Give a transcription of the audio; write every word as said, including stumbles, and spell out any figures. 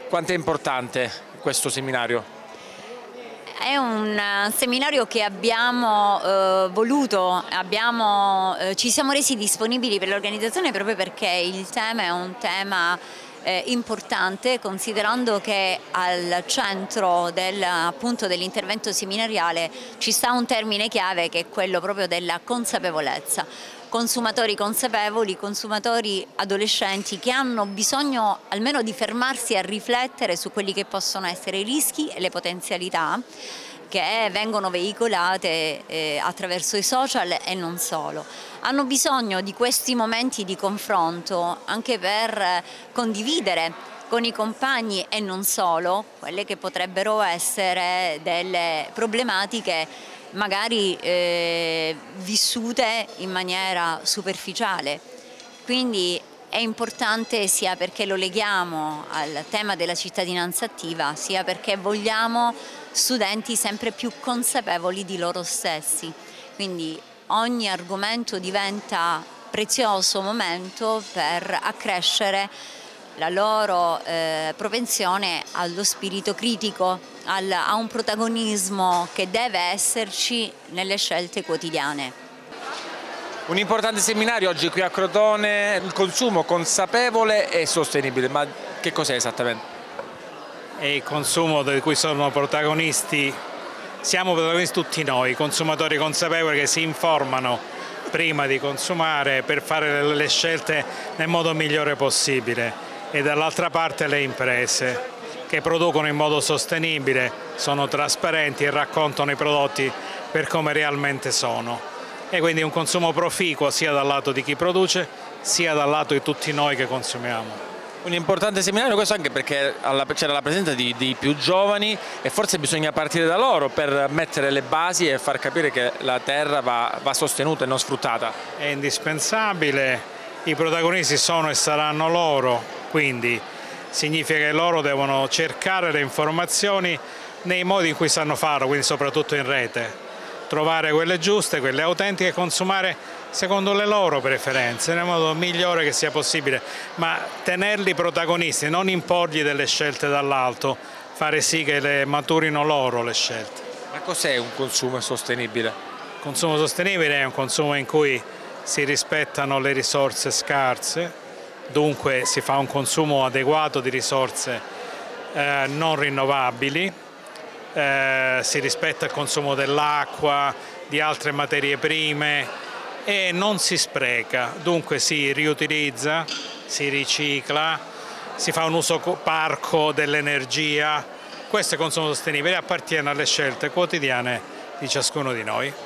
Quanto è importante questo seminario? È un seminario che abbiamo eh, voluto, abbiamo, eh, ci siamo resi disponibili per l'organizzazione proprio perché il tema è un tema eh, importante, considerando che al centro del, appunto, dell'intervento seminariale ci sta un termine chiave che è quello proprio della consapevolezza. Consumatori consapevoli, consumatori adolescenti che hanno bisogno almeno di fermarsi a riflettere su quelli che possono essere i rischi e le potenzialità che vengono veicolate eh, attraverso i social e non solo. Hanno bisogno di questi momenti di confronto anche per condividere con i compagni e non solo quelle che potrebbero essere delle problematiche magari eh, vissute in maniera superficiale. Quindi è importante sia perché lo leghiamo al tema della cittadinanza attiva, sia perché vogliamo studenti sempre più consapevoli di loro stessi. Quindi ogni argomento diventa prezioso momento per accrescere la loro eh, propensione allo spirito critico, al, a un protagonismo che deve esserci nelle scelte quotidiane. Un importante seminario oggi qui a Crotone, il consumo consapevole e sostenibile, ma che cos'è esattamente? È il consumo di cui sono protagonisti, siamo protagonisti tutti noi, consumatori consapevoli che si informano prima di consumare per fare le scelte nel modo migliore possibile. E dall'altra parte le imprese che producono in modo sostenibile, sono trasparenti e raccontano i prodotti per come realmente sono. E quindi un consumo proficuo sia dal lato di chi produce sia dal lato di tutti noi che consumiamo. Un importante seminario questo anche perché c'era la presenza di, di più giovani e forse bisogna partire da loro per mettere le basi e far capire che la terra va, va sostenuta e non sfruttata. È indispensabile, i protagonisti sono e saranno loro, quindi significa che loro devono cercare le informazioni nei modi in cui sanno farlo, quindi soprattutto in rete. Trovare quelle giuste, quelle autentiche e consumare secondo le loro preferenze, nel modo migliore che sia possibile, ma tenerli protagonisti, non imporgli delle scelte dall'alto, fare sì che le maturino loro le scelte. Ma cos'è un consumo sostenibile? Il consumo sostenibile è un consumo in cui si rispettano le risorse scarse, dunque si fa un consumo adeguato di risorse eh, non rinnovabili, Eh, si rispetta il consumo dell'acqua, di altre materie prime e non si spreca, dunque si riutilizza, si ricicla, si fa un uso parco dell'energia. Questo è il consumo sostenibile e appartiene alle scelte quotidiane di ciascuno di noi.